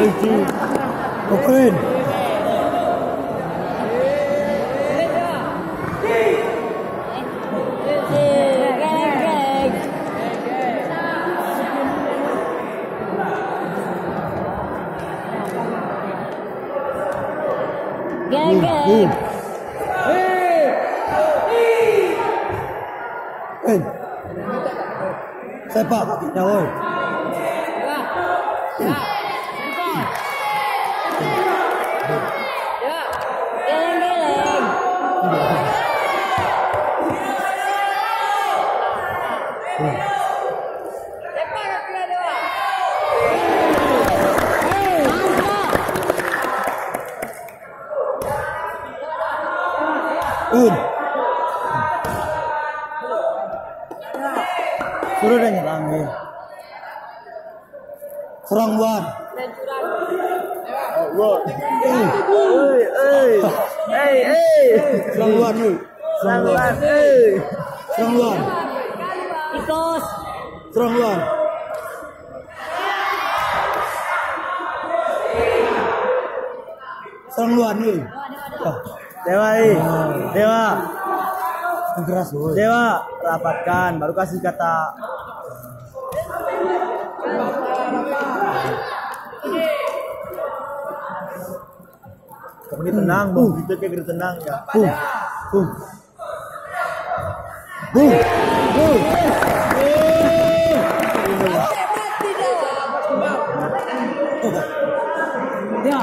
Open. Sepak kakinya, woi. Suruh dia nyerang dia. Serang buat. Serang buat ni. Serang buat. Serang buat. Ikos. Serang buat. Serang buat ni. Dewa ni. Dewa. Keras boy. Dewa, rapatkan baru kasih kata. Kamu tenang, bang. Kita kayak tenang ya. Ya.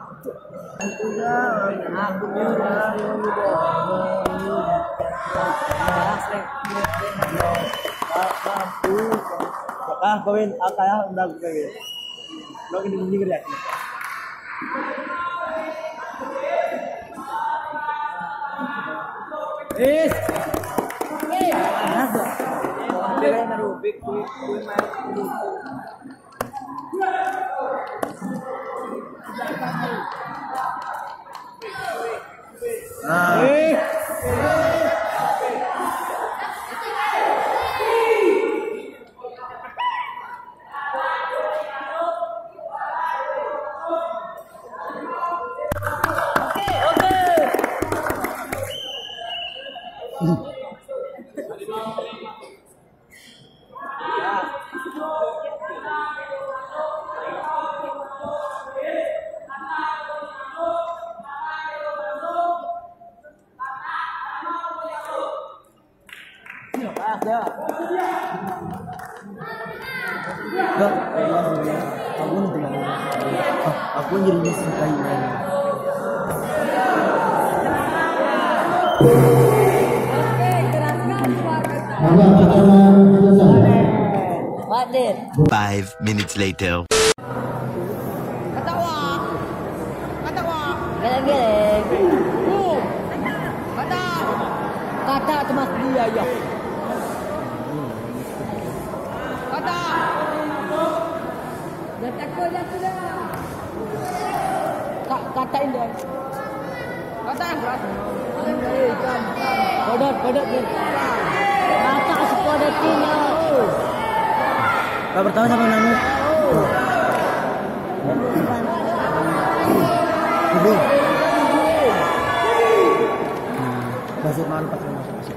Kawin akaya undag kayo. Lo ini kerja. Aku jadi suka ini. Wadir. 5 minutes later. Katawa. Geleng-geleng. Kata tu mas dia ya. Kata. Dah takut dah sudah. Katain dia. Kata keras. Kodot dia. Kata sekodotinya. Kau pertama sama namu. Ibu. Masih mantap masuk.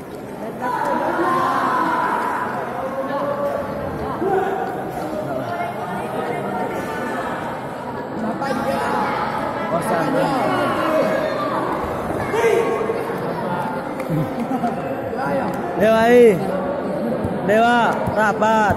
Kosan. Dewa, rapat.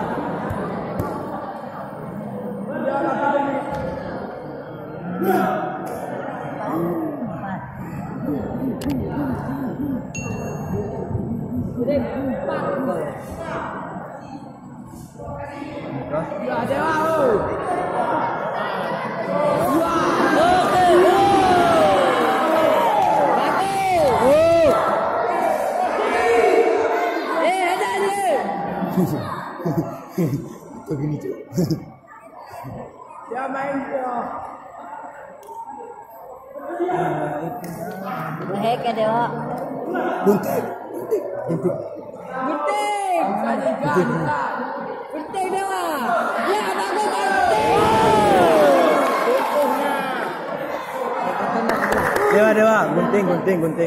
Begini cuy. Dia main dia. Hei ke Dewa. Bunting. Bunting Dewa. Ya bagus bunting. Dewa, gunting.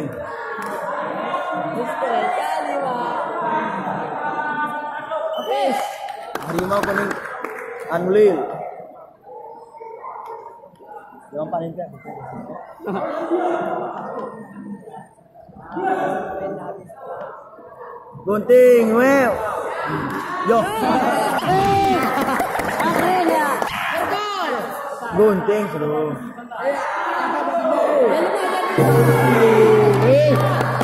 Oke. Harimau kuning Anulil. Jangan paling kan. Gunting, wew. Yo. Akhirnya. Gunting seru. Eh.